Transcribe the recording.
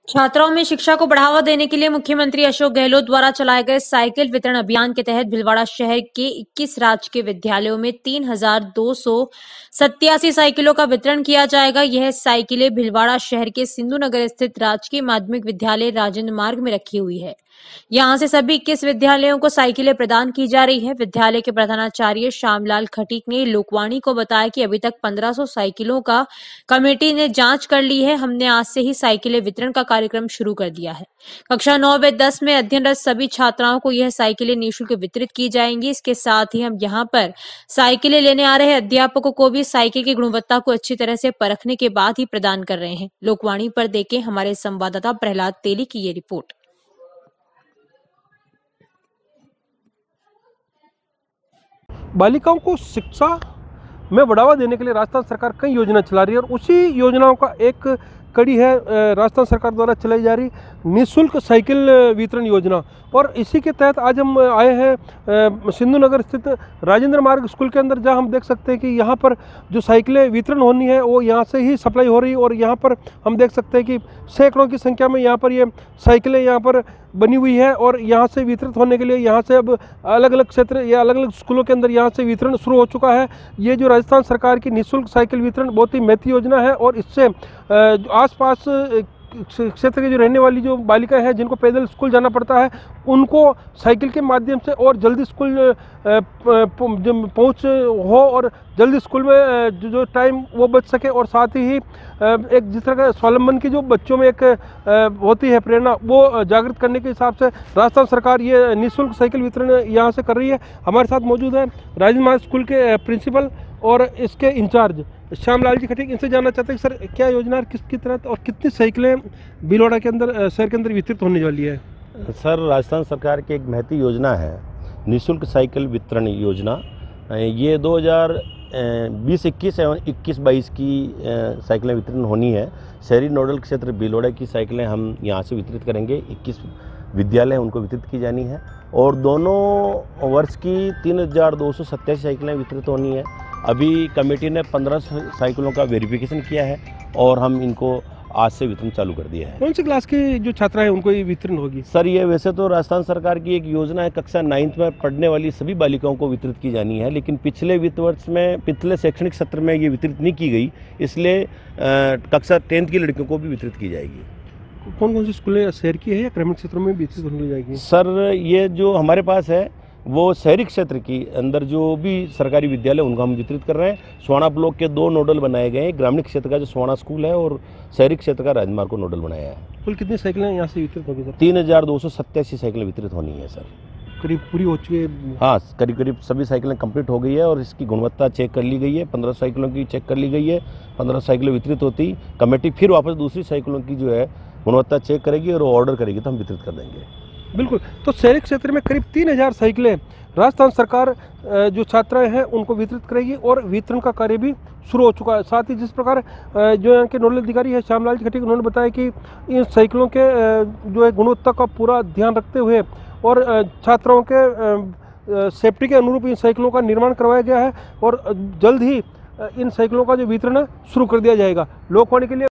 छात्राओं में शिक्षा को बढ़ावा देने के लिए मुख्यमंत्री अशोक गहलोत द्वारा चलाए गए साइकिल वितरण अभियान के तहत भीलवाड़ा शहर के 21 राजकीय विद्यालयों में 3287 साइकिलों का वितरण किया जाएगा। यह साइकिलें भीलवाड़ा शहर के सिंधु नगर स्थित राजकीय माध्यमिक विद्यालय राजेंद्र मार्ग में रखी हुई है। यहां से सभी 21 विद्यालयों को साइकिलें प्रदान की जा रही है। विद्यालय के प्रधानाचार्य श्यामलाल खटीक ने लोकवाणी को बताया कि अभी तक 1500 साइकिलों का कमेटी ने जांच कर ली है। हमने आज से ही साइकिलें वितरण का कार्यक्रम शुरू कर दिया है। कक्षा 9 व 10 में अध्ययनरत सभी छात्राओं को यह साइकिलें निःशुल्क वितरित की जाएंगी। इसके साथ ही हम यहाँ पर साइकिलें लेने आ रहे अध्यापकों को भी साइकिल की गुणवत्ता को अच्छी तरह से परखने के बाद ही प्रदान कर रहे हैं। लोकवाणी पर देखें हमारे संवाददाता प्रहलाद तेली की ये रिपोर्ट। बालिकाओं को शिक्षा में बढ़ावा देने के लिए राजस्थान सरकार कई योजना चला रही है और उसी योजनाओं का एक कड़ी है राजस्थान सरकार द्वारा चलाई जा रही निःशुल्क साइकिल वितरण योजना। और इसी के तहत आज हम आए हैं सिंधु नगर स्थित राजेंद्र मार्ग स्कूल के अंदर, जहां हम देख सकते हैं कि यहां पर जो साइकिलें वितरण होनी है वो यहां से ही सप्लाई हो रही है। और यहां पर हम देख सकते हैं कि सैकड़ों की संख्या में यहां पर ये साइकिलें यहां पर बनी हुई है और यहाँ से वितरित होने के लिए यहाँ से अब अलग अलग क्षेत्र या अलग अलग स्कूलों के अंदर यहाँ से वितरण शुरू हो चुका है। ये जो राजस्थान सरकार की निःशुल्क साइकिल वितरण बहुत ही महत्वपूर्ण योजना है और इससे आसपास क्षेत्र के जो रहने वाली जो बालिकाएं हैं जिनको पैदल स्कूल जाना पड़ता है उनको साइकिल के माध्यम से और जल्दी स्कूल पहुंच हो और जल्दी स्कूल में जो टाइम वो बच सके। और साथ ही एक जिस तरह का स्वावलंबन की जो बच्चों में एक होती है प्रेरणा वो जागृत करने के हिसाब से राजस्थान सरकार ये निःशुल्क साइकिल वितरण यहाँ से कर रही है। हमारे साथ मौजूद है राजेंद्र मार्ग स्कूल के प्रिंसिपल और इसके इंचार्ज श्यामलाल जी खटीक। इनसे जानना चाहते हैं सर क्या योजना किसकी तरह और कितनी साइकिलें भीलवाड़ा के अंदर शहर के अंदर वितरित होने वाली है? सर राजस्थान सरकार की एक महती योजना है निःशुल्क साइकिल वितरण योजना। ये 2020-21 एवं 21-22 की साइकिलें वितरण होनी है। शहरी नोडल क्षेत्र भीलवाड़ा की साइकिलें हम यहाँ से वितरित करेंगे। 21 विद्यालय उनको वितरित की जानी है और दोनों वर्ष की 3287 साइकिलें वितरित होनी है। अभी कमेटी ने 15 साइकिलों का वेरिफिकेशन किया है और हम इनको आज से वितरण चालू कर दिया है। कौन सी क्लास की जो छात्रा है उनको ये वितरण होगी? सर ये वैसे तो राजस्थान सरकार की एक योजना है, कक्षा 9th में पढ़ने वाली सभी बालिकाओं को वितरित की जानी है, लेकिन पिछले वित्त वर्ष में पिछले शैक्षणिक सत्र में ये वितरित नहीं की गई, इसलिए कक्षा 10th की लड़कियों को भी वितरित की जाएगी। कौन कौन सी स्कूलें शहर की है या ग्रामीण क्षेत्रों में वितरित होने जाएगी? सर ये जो हमारे पास है वो शहरी क्षेत्र की अंदर जो भी सरकारी विद्यालय उनको हम वितरित कर रहे हैं। स्वाणा ब्लॉक के 2 नोडल बनाए गए हैं, ग्रामीण क्षेत्र का जो स्वाणा स्कूल है और शहरी क्षेत्र का राजेंद्र मार्ग को नोडल बनाया है। कुल कितनी साइकिलें यहाँ से वितरित होगी सर? 3287 साइकिलें वितरित होनी है सर। करीब पूरी हो चुकी है? हाँ, करीब सभी साइकिलें कंप्लीट हो गई है और इसकी गुणवत्ता चेक कर ली गई है। 15 साइकिलों की चेक कर ली गई है। 15 साइकिलें वितरित होती, कमेटी फिर वापस दूसरी साइकिलों की जो है गुणवत्ता चेक करेगी और ऑर्डर करेगी तो हम वितरित कर देंगे। बिल्कुल, तो शहरी क्षेत्र में करीब 3000 साइकिलें राजस्थान सरकार जो छात्राएं हैं उनको वितरित करेगी और वितरण का कार्य भी शुरू हो चुका है। साथ ही जिस प्रकार जो यहाँ के नोडल अधिकारी है श्यामलाल जी खटीक, उन्होंने बताया कि इन साइकिलों के जो है गुणवत्ता का पूरा ध्यान रखते हुए और छात्राओं के सेफ्टी के अनुरूप इन साइकिलों का निर्माण करवाया गया है और जल्द ही इन साइकिलों का जो वितरण शुरू कर दिया जाएगा। लोकवाणी के लिए